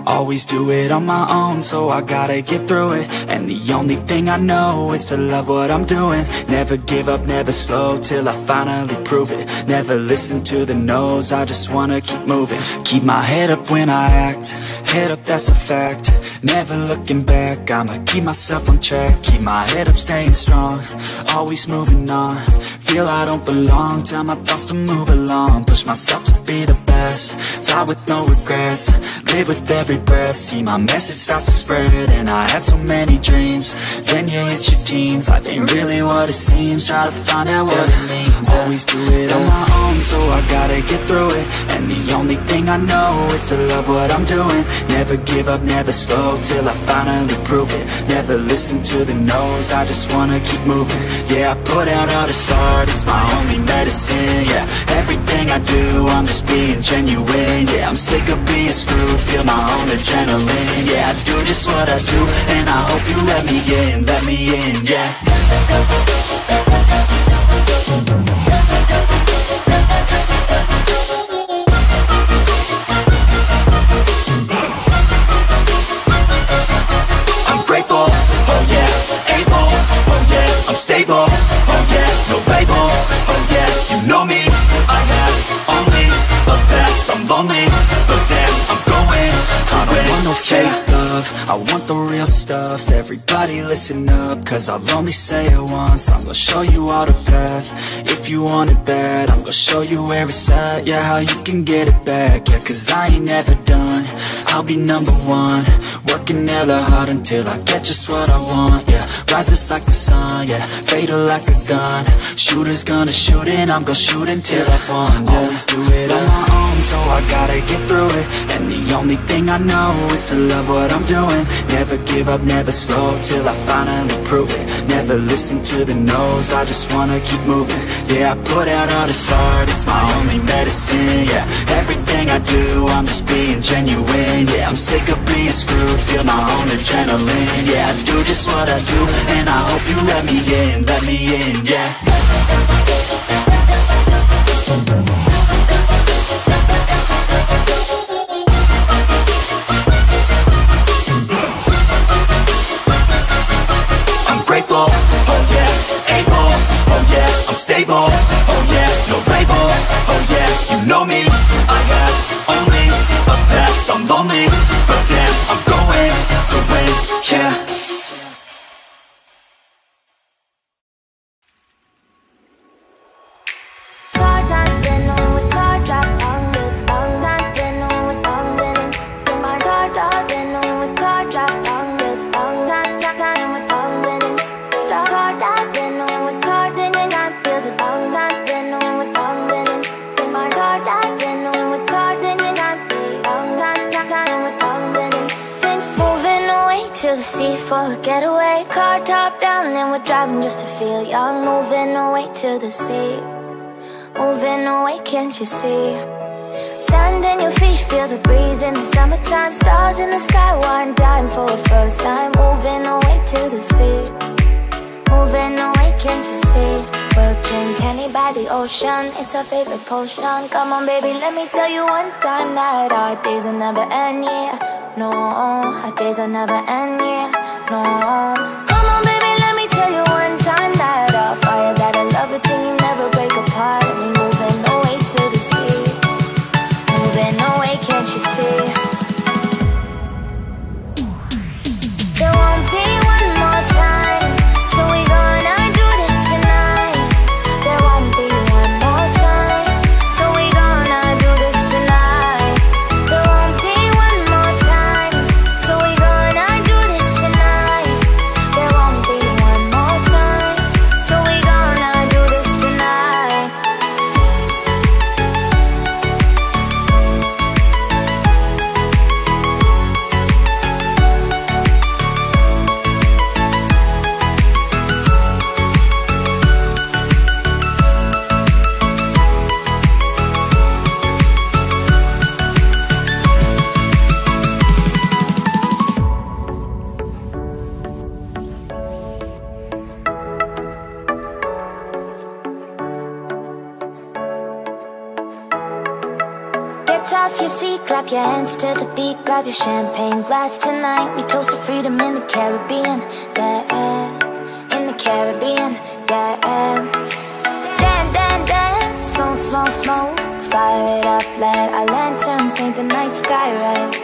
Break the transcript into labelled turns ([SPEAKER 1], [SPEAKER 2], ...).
[SPEAKER 1] Always do it on my own, so I gotta get through it. And the only thing I know is to love what I'm doing. Never give up, never slow, till I finally prove it. Never listen to the no's, I just wanna keep moving. Keep my head up when I act, head up, that's a fact. Never looking back, I'ma keep myself on track. Keep my head up, staying strong, always moving on. Feel I don't belong, tell my thoughts to move along. Push myself to be the best, die with no regrets. Live with every breath, see my message start to spread. And I had so many dreams, then you hit your teens. Life ain't really what it seems, try to find out what it means. Always do it on my own, so I gotta get through it. And the only thing I know is to love what I'm doing. Never give up, never slow, till I finally prove it. Never listen to the no's, I just wanna keep moving. Yeah, I put out all this art, it's my only medicine. Yeah, everything I do, I'm just being genuine. Yeah, I'm sick of being screwed, feel my own adrenaline. Yeah, I do just what I do, and I hope you let me in, yeah. I'm grateful, oh yeah, able, oh yeah, I'm stable, oh yeah, no label, oh yeah, you know me, I have only a path, I'm lonely, but damn, I'm going to win. I don't want no fake love, I want the real stuff. Everybody listen up, cause I'll only say it once. I'm gonna show you all the path, if you want it bad. I'm gonna show you where it's at, yeah, how you can get it back. Yeah, cause I ain't never done, I'll be number one. Working hella hard until I get just what I want, yeah. Rises like the sun, yeah, fatal like a gun. Shooter's gonna shoot and I'm gonna shoot until I won, yeah. Always do it on my own, so I gotta get through it. And the only thing I know is to love what I'm doing. Never give up, never slow, till I finally prove it. Never listen to the no's, I just wanna keep moving. Yeah, I put out all this art, it's my only medicine. Yeah, everything I do, I'm just being genuine. Yeah, I'm sick of being screwed, feel my own adrenaline. Yeah, I do just what I do, and I hope you let me in, yeah. Grateful, oh yeah, able, oh yeah, I'm stable, oh yeah, no label, oh yeah, you know me, I have only a path, I'm lonely, but damn, I'm going to win, yeah.
[SPEAKER 2] Sea for a getaway, car top down, and we're driving just to feel young. Moving away to the sea, moving away, can't you see? Sand in your feet, feel the breeze in the summertime. Stars in the sky, one dime for a first time. Moving away to the sea, moving away, can't you see? We'll drink honey by the ocean, it's our favorite potion. Come on baby, let me tell you one time that our days will never end, yeah. No, our days will never end, yeah. No. Come on baby, let me tell you one time that our fire, that I love it till you never break apart. And we moving away to the sea, moving away, can't you see? There won't be one more time, so we gonna do this tonight. There won't be one more time, so we gonna do this tonight. There won't be one more time, so we gonna do this tonight. off your seat, clap your hands to the beat, grab your champagne glass tonight. We toast to freedom in the Caribbean, yeah, in the Caribbean, yeah. Dan, dan, dan, smoke, smoke, smoke, fire it up, let our lanterns paint the night sky red.